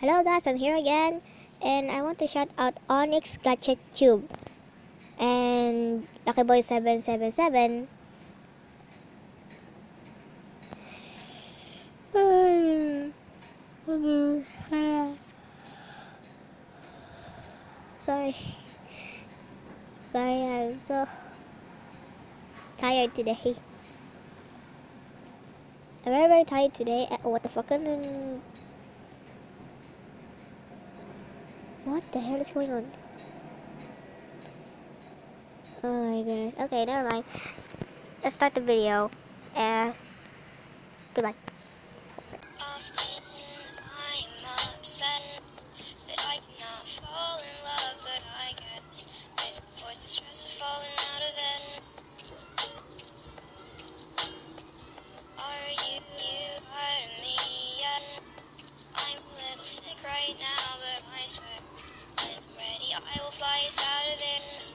Hello guys, I'm here again, and I want to shout out Onyx Gadget Tube and Lucky Boy 777. Sorry, I'm so tired today. I'm very tired today. What the fuck? What the hell is going on? Oh my goodness. Okay, never mind. Let's start the video. Goodbye. I'm upset that I cannot fall in love, but I guess this avoids the stress of falling out of it. Are you tired of me yet? I'm a little sick right now, but I swear when I'm ready I will fly us out of it.